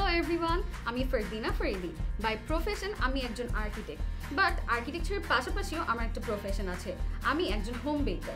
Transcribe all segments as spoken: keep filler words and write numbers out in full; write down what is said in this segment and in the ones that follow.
everyone, আমি Fardina Faridi. By profession আমি একজন আর্কিটেক্ট, বাট আর্কিটেকচারের পাশাপাশিও আমার একটা প্রফেশন আছে, আমি একজন হোম বেকার।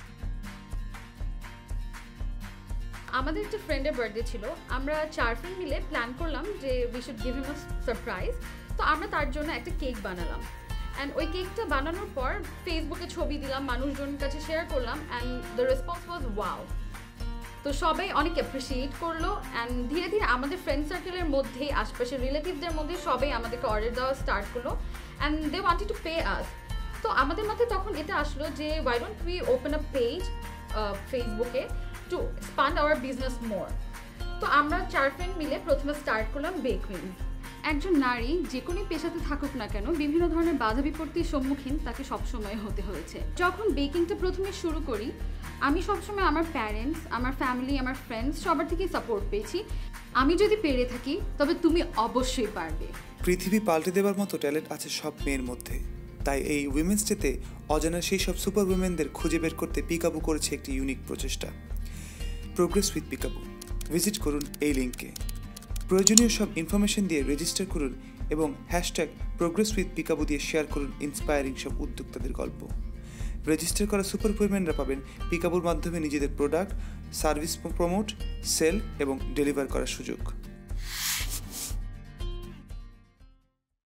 আমাদের একটা ফ্রেন্ডের বার্থডে ছিল, আমরা চার ফ্রেন্ড মিলে প্ল্যান করলাম যে we should give him a surprise. তো আমরা তার জন্য একটা কেক বানালাম, অ্যান্ড ওই কেকটা বানানোর পর ফেসবুকে ছবি দিলাম, মানুষজনের কাছে শেয়ার করলাম, and the response was wow. তো সবাই অনেক অ্যাপ্রিসিয়েট করলো, অ্যান্ড ধীরে ধীরে আমাদের ফ্রেন্ড সার্কেলের মধ্যেই, আশপাশের রিলেটিভদের মধ্যে সবাই আমাদেরকে অর্ডার দেওয়া স্টার্ট করলো, and they wanted to pay us. তো আমাদের মাথায় তখন এটা আসলো যে why don't we open a page ফেসবুকে to expand our business more. তো আমরা চার ফ্রেন্ড মিলে প্রথমে স্টার্ট করলাম বেকুইন। একজন নারী যে কোনো পেশাতে থাকুক না কেন, বিভিন্ন ধরনের বাধা বিপত্তির সম্মুখীন তাকে সবসময় হতে হয়েছে। যখন বেকিংটা প্রথমে শুরু করি, আমি সবসময় আমার প্যারেন্টস, আমার ফ্যামিলি, আমার ফ্রেন্ডস সবার থেকেই সাপোর্ট পেয়েছি। আমি যদি পেরে থাকি তবে তুমি অবশ্যই পারবে। পৃথিবী পাল্টে দেওয়ার মতো ট্যালেন্ট আছে সব মেয়ের মধ্যে, তাই এই উইমেন্স ডেতে অজানা সেই সব সুপার উইমেনদের খুঁজে বের করতে পিকাবু করেছে একটি ইউনিক প্রচেষ্টা, প্রোগ্রেস উইথ পিকাবু। ভিজিট করুন এই লিঙ্কে, প্রয়োজনীয় সব ইনফরমেশন দিয়ে রেজিস্টার করুন এবং হ্যাশট্যাগ প্রোগ্রেস উইথ পিকাবু দিয়ে শেয়ার করুন ইন্সপায়ারিং সব উদ্যোক্তাদের গল্প। রেজিস্টার করা সুপার উইমেনরা পাবেন পিকাবুর মাধ্যমে নিজেদের প্রোডাক্ট, সার্ভিস প্রমোট, সেল এবং ডেলিভার করার সুযোগ।